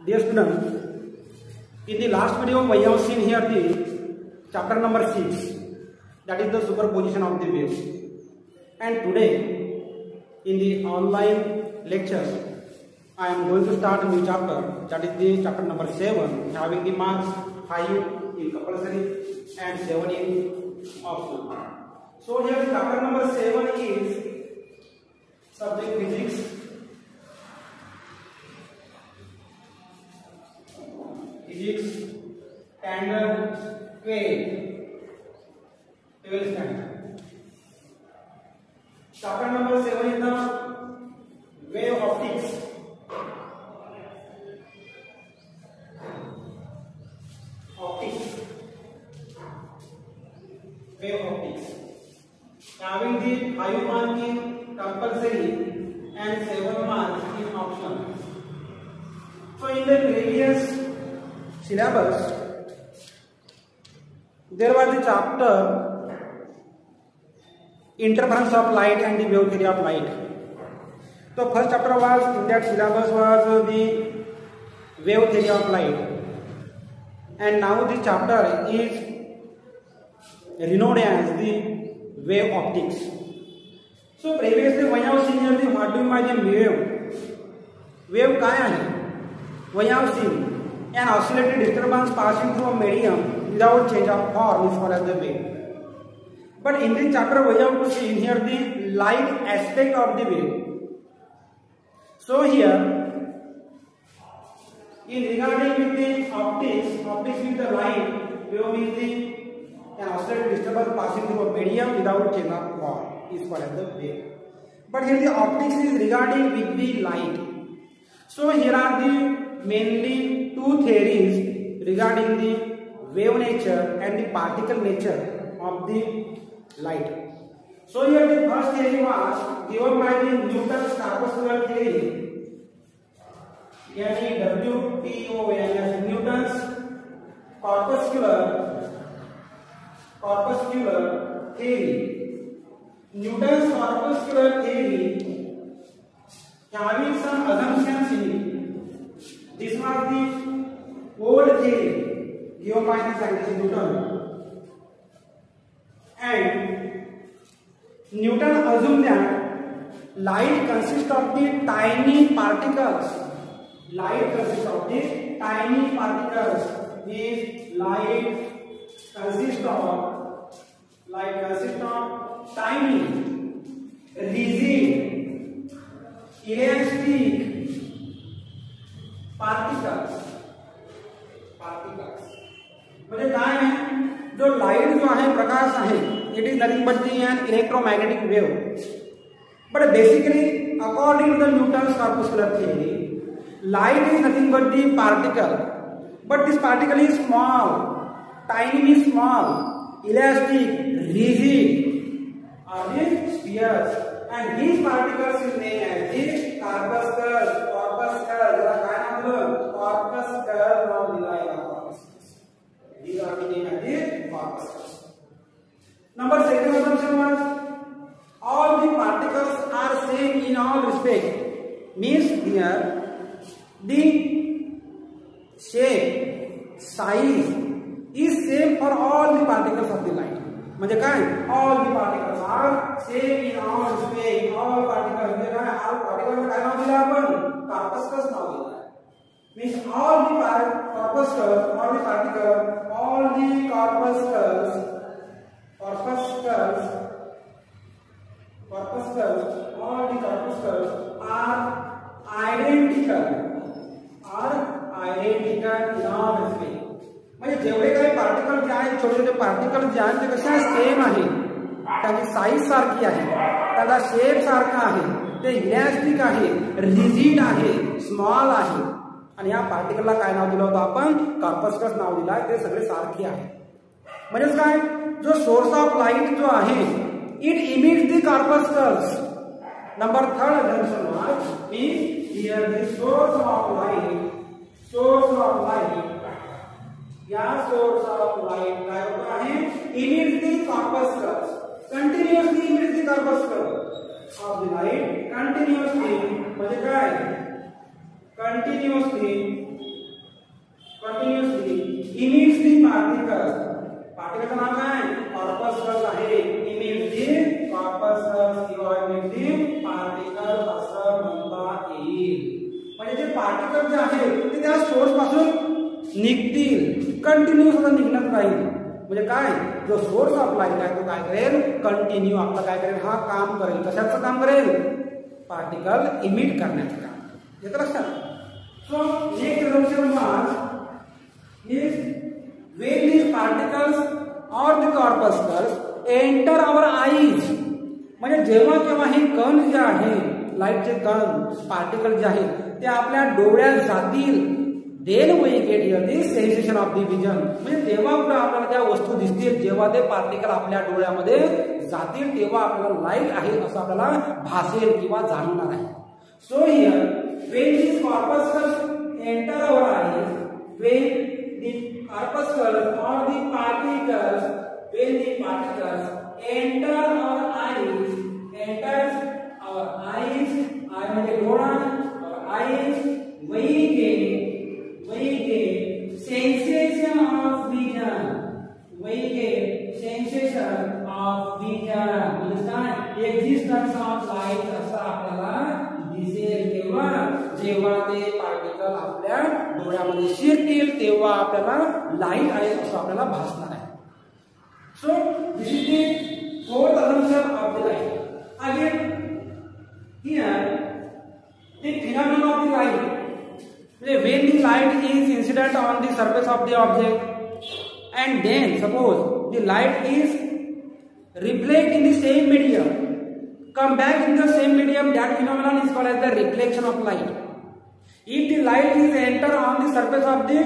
Dear student, in the last video we have seen here the chapter number 6, that is the superposition of the waves. And today in the online lecture I am going to start a new chapter, that is the chapter number 7, having the marks 5 in compulsory and 7 in optional. So here chapter number 7 is subject physics. Standard 12 standard. Chapter number 7 is the wave optics. Wave optics. Having the 5 marks in compulsory and 7 marks in optional. So in the previous syllabus, there was the chapter interference of light and the wave theory of light. So first chapter was in that syllabus was the wave theory of light, and now the chapter is renowned as the wave optics. So previously we have seen here the what do you mean wave? Wave काय आहे? We have seen an oscillating disturbance passing through a medium without change of form is called as the wave. But in this chapter we have to see here the light aspect of the wave. So here, in regarding with the optics with the light, wave means an oscillating disturbance passing through a medium without change of form is called as the wave. But here the optics is regarding with the light. So here are the mainly two theories regarding the wave nature and the particle nature of the light. So here the first theory was given by the Newton's corpuscular theory, यानी WTO Newton's corpuscular theory. Newton's corpuscular theory having some assumptions in it. This was the old theory given by the scientist Newton, and Newton assumed that light consists of the tiny particles. Light consists of the tiny particles. Means light consists of tiny, rigid, elastic particles. म्हणजे काय आहे, जो light जो आहे प्रकाश आहे, it is nothing but an electromagnetic wave. But basically according to the Newton's corpuscular theory, light is nothing but the particle, but this particle is small. Tiny means small, elastic, rigid are the spheres, and these particles is named as the corpuscles. जरा काय नाम दिलं? Corpuscle नाव दिलं आहे corpuscles. These are the name as the corpuscles. Number second assumption was all the particles are same in all respect. Means here the shape, size is same for all the particles of the light. म्हणजे काय? All the particles are same in all respect. All particles म्हणजे काय? all particles काय नाव दिलं आपण? Corpuscles नाव दिलं आहे. Means all the corpuscles, all the particles, all the corpuscles are identical in all respect. म्हणजे जेवढे काही पार्टिकल जे आहेत, छोटे छोटे पार्टिकल जे आहेत ते कसे आहेत? सेम आहे. त्याची साईज सारखी आहे, त्याचा शेप सारखा आहे, ते इलॅस्टिक आहे, रिजिड आहे, स्मॉल आहे, आणि या पार्टिकलला काय नाव दिलं होतं आपण? कॉर्पस्कल्स नाव दिलं आहे. ते सगळे सारखे आहे. म्हणजेच काय, जो सोर्स ऑफ लाइट जो आहे, it emits the corpuscles. Number third assumption was is here the source of light या source of light काय होता है? Emits the corpuscles, continuously emits the corpuscles of the light, continuously म्हणजे काय? continuously पार्टिकलचं नाव काय कॉर्पस्कल्स आहे. इमिट दी कॉर्पस्कल्स किंवा इमिट दी particle असं म्हणता येईल. म्हणजे जे पार्टिकल जे आहे ते त्या सोर्स पासून निघतील, कंटिन्यूअस असं निघणार राहील. म्हणजे काय जो सोर्स ऑफ लाईट आहे तो काय करेल कंटिन्यू आपलं काय करेल हा काम करेल. कशाचं काम करेल पार्टिकल इमिट करण्याचं काम. येतं लक्षात. So next assumption was is when these particles or the corpuscles enter our eyes. म्हणजे जेव्हा केव्हा हे कण जे आहे लाईटचे कण पार्टिकल जे आहे ते आपल्या डोळ्यात जातील then we get here the sensation of the vision. म्हणजे तेव्हा कुठे आपल्याला त्या वस्तू दिसतील जेव्हा ते पार्टिकल आपल्या डोळ्यामध्ये जातील तेव्हा आपल्याला लाईट आहे असं आपल्याला भासेल किंवा जाणवणार आहे. So here when these corpuscles enter our eyes, when the corpuscles or the particles, when the particles enter our eyes, enters our eyes, eye म्हणजे डोळा, our eyes, we get sensation of vision. We get sensation of vision. Understand? Existence of light असं आपल्याला दिसेल तेव्हा जेव्हा ते particle आपल्या डोळ्यामध्ये शिरतील तेव्हा आपल्याला लाईट आहे असं आपल्याला भासणार आहे. So this is the fourth assumption of the light. Again here the phenomenon of the light. When the light is incident on the surface of the object and then suppose the light is reflect in the same medium, come back in the same medium, that phenomenon is called as the reflection of light. If the light is enter on the surface of the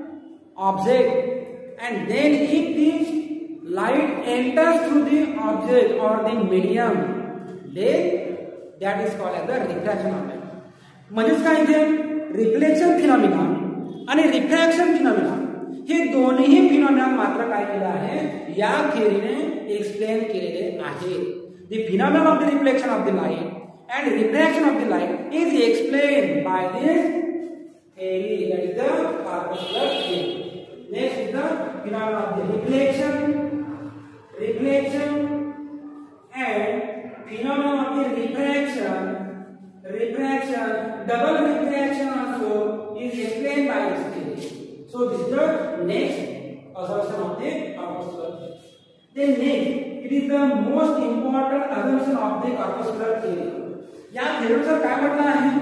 object and then if the light enters through the object or the medium, then that is called as the refraction of light. म्हणजेच काय इथे reflection phenomena आणि refraction phenomena हे दोन्ही phenomena मात्र काय केले आहे या थिअरीने एक्सप्लेन केलेले आहे. The phenomena of the reflection of the light and refraction of the light is explain by this theory that is the corpuscular theory. Next is the phenomena of the reflection and phenomena of the refraction. Double refraction also is explained by this theory. So this is the next assumption of the corpuscular. Then next, it is the most important assumption of the corpuscular theory. या theory काय म्हटलं आहे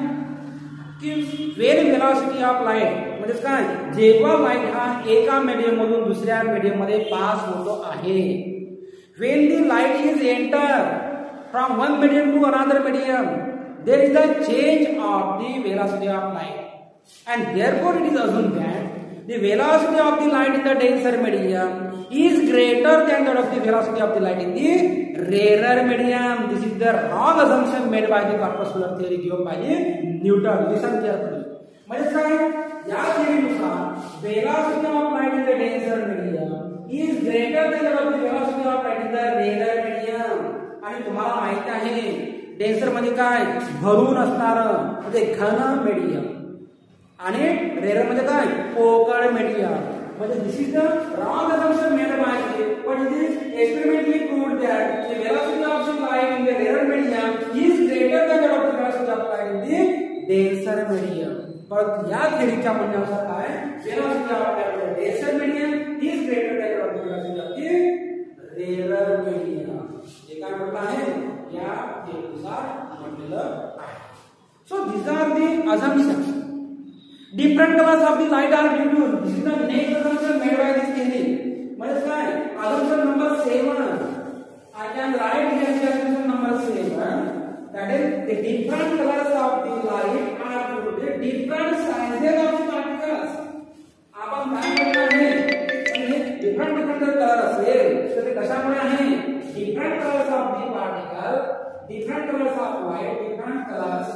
की when velocity of light म्हणजे काय जेव्हा light हा एका मीडियम मधून दुसऱ्या मीडियम मध्ये पास होतो आहे, when the light is enter from one medium to another medium, there is a change of the velocity of light and therefore it is assumed that the velocity of the light in the denser medium is greater than that of the velocity of the light in the rarer medium. This is the wrong assumption made by the corpuscular theory given by Newton. Listen carefully. म्हणजे काय या थिअरीनुसार velocity of light in the denser medium is greater than that of the velocity of light in the rarer medium. आणि तुम्हाला माहिती आहे denser मध्ये काय भरून असणार म्हणजे घन मीडियम आणि रेअर मध्ये काय पोकळ मीडियम. म्हणजे this is the wrong assumption made by it, but it is experimentally proved that the velocity of the light in the rarer medium is greater than that of the velocity of light in the denser medium. पण या थिअरीच्या म्हणण्यानुसार काय velocity of light in the denser medium is greater than that of the velocity of the rarer medium. हे काय म्हणत आहे या थिअरीनुसार म्हटलेलं आहे. सो these are the assumptions. Different colors of the light are due to. This is the next assumption made by this theory. म्हणजे काय assumption number 7. I can write here the assumption number 7. That is the different colors of the light are due to the different sizes of the particles. आपण काय म्हणणार आहे different color असेल तर ते कशामुळे आहे different colors of the particle, different colors of light, different colors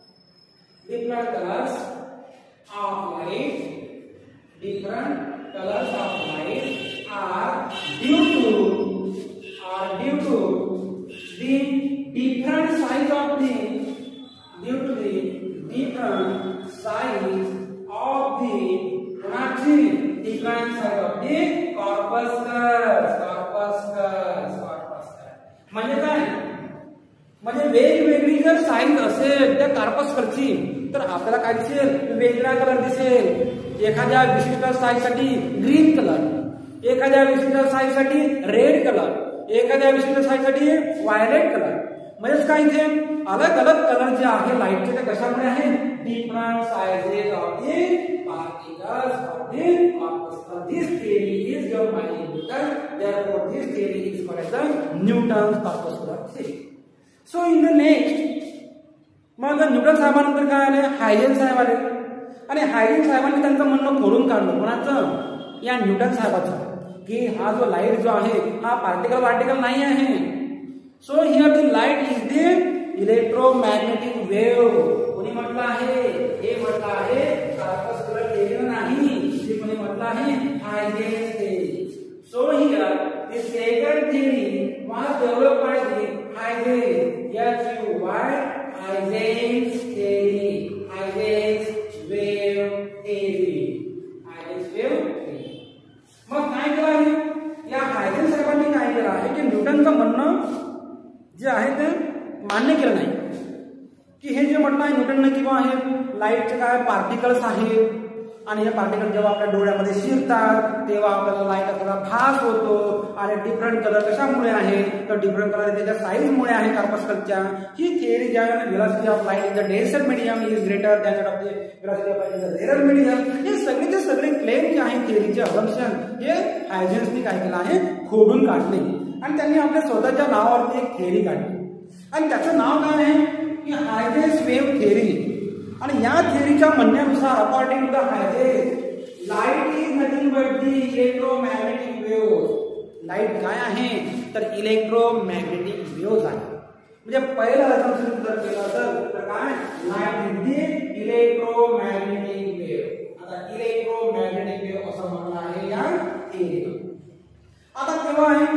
of light, different colors of light are due to the different size of the different size size असेल त्या कार्पस्कलची तर आपल्याला काय दिसेल, वेगळा कलर दिसेल. एखाद्या विशिष्ट साईजसाठी ग्रीन कलर, एखाद्या विशिष्ट साईजसाठी रेड कलर, एखाद्या विशिष्ट साईजसाठी व्हायलेट कलर. म्हणजेच काय इथे अलग अलग कलर जे आहे लाईटचे ते कशामुळे आहे, different sizes of the particles of the corpuscle. This theory is given by Newton. Therefore, this theory is called as the Newton's corpuscular theory. So, in the next, मग न्यूटन साहेबांनंतर काय आले, हायजेन साहेब आले. आणि हायजेन साहेबांनी त्यांचं म्हणणं खोडून काढलं. कोणाचं, या न्यूटन साहेबाचं, की हा जो लाईट जो आहे हा पार्टिकल नाही आहे. So here the light is the electromagnetic wave. कोणी म्हटलं आहे, हे म्हटलं आहे कार्पस्कुलर थेरी नाही, हे कोणी म्हटलं आहे, Huygens theory. So here the second theory was developed by the Huygens, H-U-Y, Huygens theory, Huygens wave theory, Huygens wave theory. मग काय केलं आहे, या हायजेन्स साहेबांनी काय केलं आहे की न्यूटनचं म्हणणं जे आहे ते मान्य केलं नाही, की हे जे म्हटलं आहे न्यूटनने किंवा हे लाईटचे काय पार्टिकल्स आहेत आणि हे पार्टिकल जेव्हा आपल्या डोळ्यामध्ये शिरतात तेव्हा आपल्याला लाईटचा भास होतो. आणि डिफरंट कलर कशामुळे आहे, तर डिफरंट कलर त्याच्या साईजमुळे आहे कार्पस्कलच्या. ही थिअरी जी आहे, velocity of light in the denser medium is greater than of the velocity of light in the rare medium. हे सगळे क्लेम जे आहे थिअरीचे असम्पशन हे हायजेन्सनी काय केलं आहे, खोडून काढले. आणि त्यांनी आपल्या स्वतःच्या नावावरती एक थिअरी काढली आणि त्याचं नाव काय आहे की हायजेन्स वेव्ह थिअरी. आणि या थिअरीच्या म्हणण्यानुसार according to the Huygens, light is nothing but the electromagnetic wave. Light काय आहे तर इलेक्ट्रोमॅग्नेटिक वेव्ह आहे. म्हणजे पहिलं असम्पशन जर केलं तर काय, light is the electromagnetic wave. आता इलेक्ट्रोमॅग्नेटिक वेव्ह असं म्हटलं आहे या थिअरीला. आता केव्हा आहे,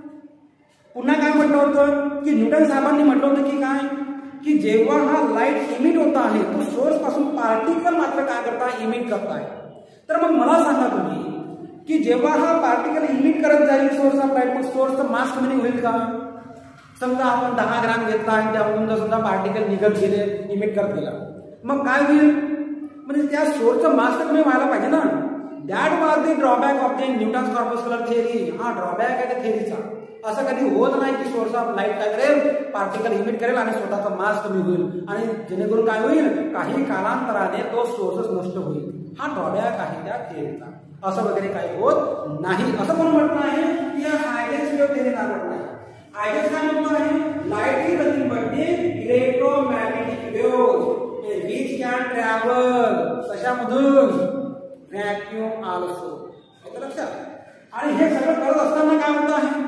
पुन्हा काय म्हटलं होतं की न्यूटन साहेबांनी म्हटलं होतं की काय, की जेव्हा हा लाईट इमिट होता आहे तो सोर्स पासून पार्टिकल मात्र काय करता, इमिट करताय. तर मग मला सांगा तुम्ही की जेव्हा हा पार्टिकल इमिट करत जाईल सोर्स ऑफ लाईट, मग सोर्सचं मास कमी होईल का. समजा आपण 10 ग्राम घेतला आणि त्यामधून जर समजा पार्टिकल निघत गेले, इमिट करत गेला, मग काय होईल, म्हणजे त्या सोर्सचं मास तर कमी व्हायला पाहिजे ना. That was the drawback of the Newton's corpuscular theory. हा ड्रॉबॅक आहे त्या थिअरीचा. असं कधी होत नाही की सोर्स ऑफ लाईट काय करेल, पार्टिकल इमिट करेल आणि स्वतःचा मास कमी होईल आणि जेणेकरून काय होईल, काही कालांतराने तो सोर्सच नष्ट होईल. हा ड्रॉबॅक आहे त्या थिअरीचा. असं वगैरे काही होत नाही असं कोण म्हटलं आहे की या हायजेन्स वेव्ह थिअरी ना म्हटलं आहे. हायजेन्स काय म्हटलं आहे, light is nothing but the electromagnetic wave which can travel कशामधून, व्हॅक्यूम आल्सो. लक्षात. आणि हे सगळं करत असताना काय म्हटलं आहे,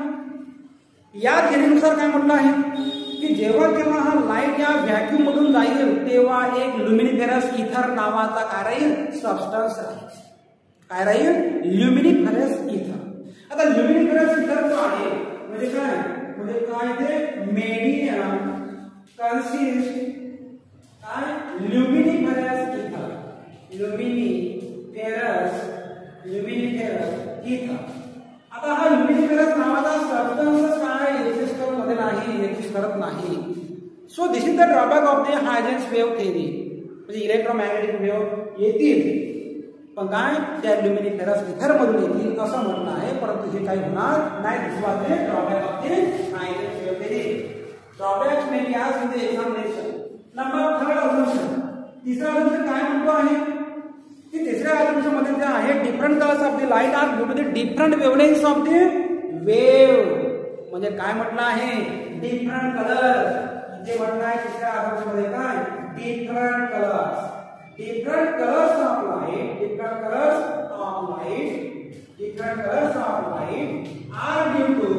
या थिअरीनुसार काय म्हटलं आहे की जेव्हा केव्हा हा लाईट या व्हॅक्यूम मधून जाईल तेव्हा एक ल्युमिनिफेरस इथर नावाचा काय राहील, सबस्टन्स राहील. काय राहील, ल्युमिनिफेरस इथर. आता ल्युमिनिफेरस इथर जो आहे म्हणजे काय ते मेडियम कन्सिस्ट काय, ल्युमिनिफेरस इथर, ल्युमिनिफेरस इथर. आता हा ल्युमिनिफेरस नावाचा सबस्टन्स काय एक्झिस्ट करत नाही. So this is the drawback of the Huygens wave theory. म्हणजे इलेक्ट्रोमॅग्नेटिक वेव्ह येतील पण काय त्या ल्युमिनिफेरस इथर मधून येतील असं म्हणणं आहे, परंतु हे काही होणार नाही. This was the drawback of the Huygens wave theory. Drawbacks may be asked in the examination. Number 3 assumption. तिसरा असम्पशन काय म्हणतो आहे की तिसऱ्या असम्पशन मध्ये जे आहे different colours of the light are due to the different wavelengths of the wave. म्हणजे काय म्हटलं आहे, डिफरंट कलर्स. इथे म्हटलं आहे तिसऱ्या असम्पशन मध्ये काय, different colours. Different colors of light are due to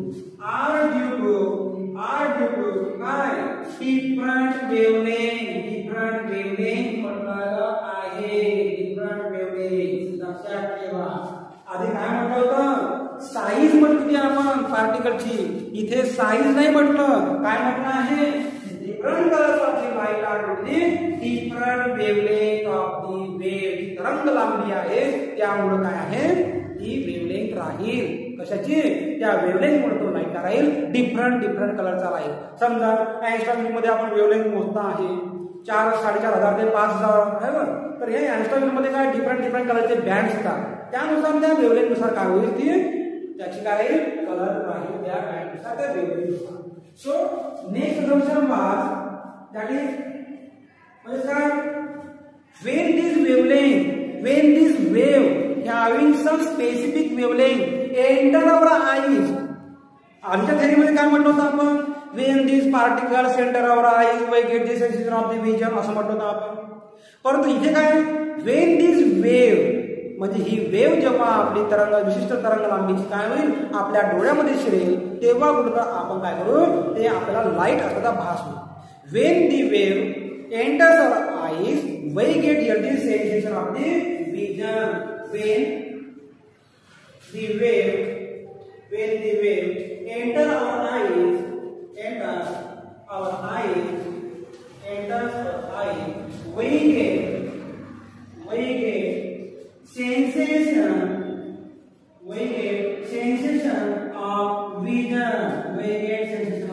different wavelength म्हटलं आहे. different wavelength लक्षात ठेवा. आधी काय म्हटलं होतं, साईज म्हटली आपण पार्टिकलची, इथे साईज नाही म्हटलं. काय म्हटलं आहे, different colors of the light are due to different wavelength of the wave. तरंग लांबी आहे त्यामुळे काय आहे, ती वेवलेंथ राहील. कशाची त्या वेवलेंथ मुळे तो लाईट राहील डिफरंट कलरचा लाईट. समजा अँस्ट्रॉनॉमी मध्ये आपण वेवलेंथ मोजता आहे 4-4,500 ते 5,000 बरोबर. तर हे अँस्ट्रॉनॉमी मध्ये काय डिफरंट कलरचे बँड्स असतात. त्यानुसार त्या वेवलेंथ नुसार काय होईल ती त्याची काय कलर राहील त्या बँड नुसार त्या वेवलेंथ नुसार. So next assumption was that is म्हणजे काय when this wave having some specific wavelength enter our eyes. आमच्या थेअरीमध्ये काय म्हणतो आपण when these particles enter our eyes we get the sensation of the vision असं म्हणतो आपण. परंतु इथे काय when this wave म्हणजे ही वेव जेव्हा आपली तरंग विशिष्ट तरंग लांबीची काय होईल आपल्या डोळ्यामध्ये शिरेल तेव्हा कुठं आपण काय करू ते आपल्याला लाईट असल्याचा भास होईल. when the wave enters our eyes we get here the sensation of the vision. when the wave enter our eyes we get sensation of vision.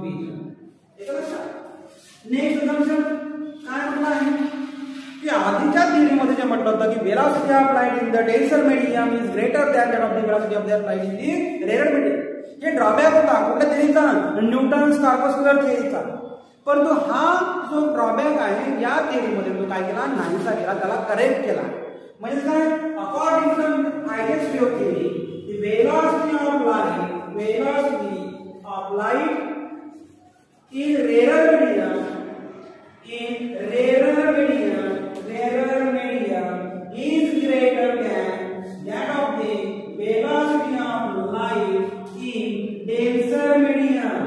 Next assumption काय म्हटलं आहे की आधीच्या थिअरीमध्ये जे म्हटलं होतं की velocity of light in the denser medium is greater than that of the velocity of the light in the rare medium. हे drawback होता कुठल्या थिअरीचा न्यूटन्स कॉर्पस्क्युलर थिअरीचा. परंतु हा जो ड्रॉबॅक आहे या थिअरीमध्ये तो काय केला नाहीसा केला त्याला करेक्ट केला. म्हणजे काय according to Huygens wave theory the velocity of light in rarer medium is greater than that of the velocity of light in denser medium.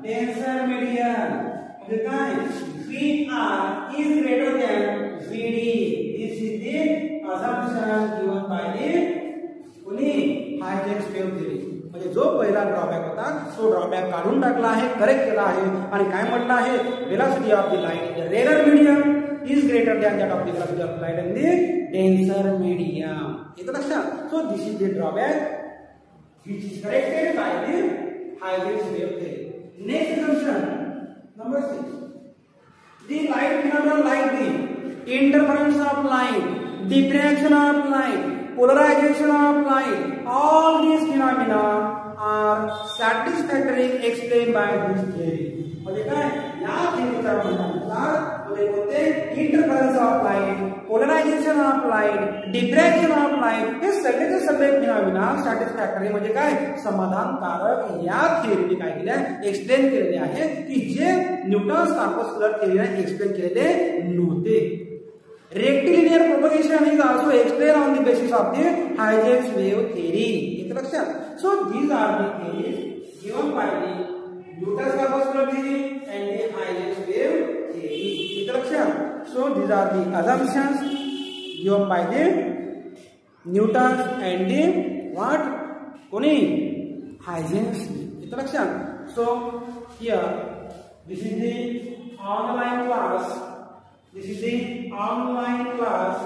Okay, guys, VR is greater than VD. This is the assumption given by the Huygens wave theory. म्हणजे जो पहिला drawback होता तो drawback काढून टाकला आहे correct केला आहे आणि काय म्हटलं आहे velocity of the light in the rare medium is greater than that of the velocity of light in the denser medium. येतं लक्षात. So this is the drawback which is corrected by the Huygens wave theory. Next assumption number 6. The light phenomena like the interference of light, diffraction of light, polarization of light, all these phenomena are satisfactorily explained by this theory. म्हणजे काय या थिअरीचा म्हणण्यानुसार म्हणजे कोणते interference of light, polarisation of light, diffraction of light हे सगळेचे सगळे phenomena satisfactory म्हणजे काय समाधानकारक या थिअरीने काय केले एक्सप्लेन केलेले आहे की जे न्यूटन्स कॉर्पस्क्युलर थिअरीने एक्सप्लेन केलेले नव्हते. Rectilinear propagation is also explained on the basis of the Huygens wave theory. येतं लक्षात. So these are the theories given by the Newton's corpuscular theory and the Huygens wave theory. येतं लक्षात. So these are the assumptions given by the Newton's and the what कोणी Huygens. येतं लक्षात. So here this is the online class. This is the online class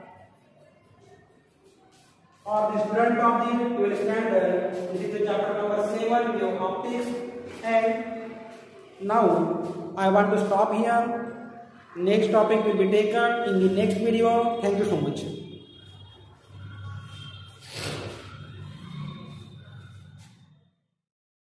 for the student of the 12th standard. This is the chapter number 7 of optics. And now I want to stop here. Next topic will be taken in the next video. Thank you so much.